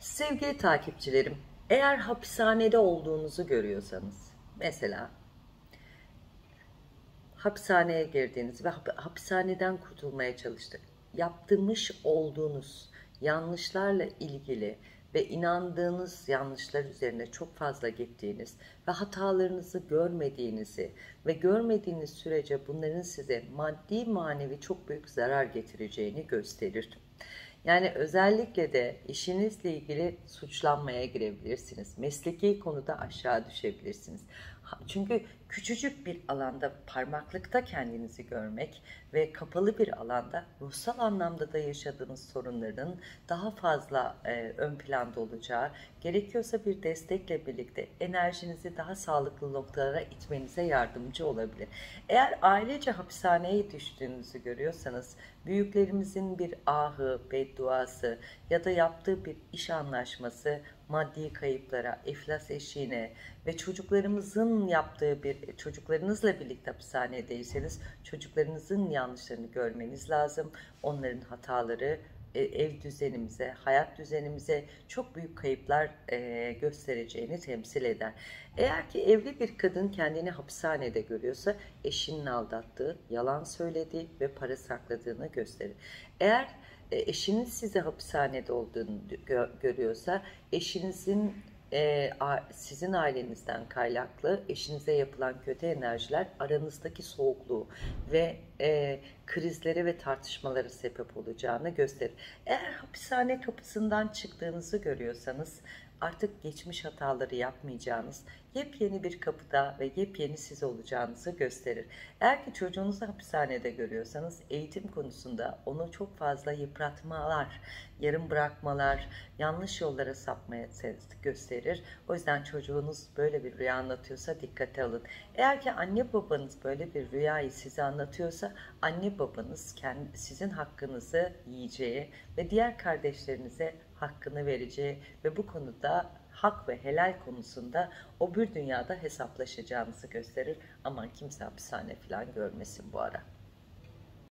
Sevgili takipçilerim, eğer hapishanede olduğunuzu görüyorsanız, mesela hapishaneye girdiğiniz ve hapishaneden kurtulmaya çalıştık, yaptırmış olduğunuz yanlışlarla ilgili ve inandığınız yanlışlar üzerine çok fazla gittiğiniz ve hatalarınızı görmediğinizi ve görmediğiniz sürece bunların size maddi manevi çok büyük zarar getireceğini gösterir. Yani özellikle de işinizle ilgili suçlanmaya girebilirsiniz. Mesleki konuda aşağı düşebilirsiniz. Çünkü küçücük bir alanda parmaklıkta kendinizi görmek ve kapalı bir alanda ruhsal anlamda da yaşadığınız sorunların daha fazla ön planda olacağı, gerekiyorsa bir destekle birlikte enerjinizi daha sağlıklı noktalara itmenize yardımcı olabilir. Eğer ailece hapishaneye düştüğünüzü görüyorsanız, büyüklerimizin bir ahı, bedduası ya da yaptığı bir iş anlaşması maddi kayıplara, iflas eşiğine ve çocuklarımızın yaptığı bir, çocuklarınızla birlikte hapishanedeyseniz çocuklarınızın yanlışlarını görmeniz lazım. Onların hataları ev düzenimize, hayat düzenimize çok büyük kayıplar göstereceğini temsil eder. Eğer ki evli bir kadın kendini hapishanede görüyorsa eşinin aldattığı, yalan söylediği ve para sakladığını gösterir. Eğer eşiniz size hapishanede olduğunu görüyorsa eşinizin sizin ailenizden kaynaklı eşinize yapılan kötü enerjiler aranızdaki soğukluğu ve krizlere ve tartışmalara sebep olacağını gösterir. Eğer hapishane kapısından çıktığınızı görüyorsanız artık geçmiş hataları yapmayacağınız, yepyeni bir kapıda ve yepyeni siz olacağınızı gösterir. Eğer ki çocuğunuzu hapishanede görüyorsanız eğitim konusunda onu çok fazla yıpratmalar, yarım bırakmalar, yanlış yollara sapmaya gösterir. O yüzden çocuğunuz böyle bir rüya anlatıyorsa dikkate alın. Eğer ki anne babanız böyle bir rüyayı size anlatıyorsa anne babanız sizin hakkınızı yiyeceği ve diğer kardeşlerinize hakkını vereceği ve bu konuda hak ve helal konusunda o bir dünyada hesaplaşacağınızı gösterir. Aman kimse hapishane falan görmesin bu ara.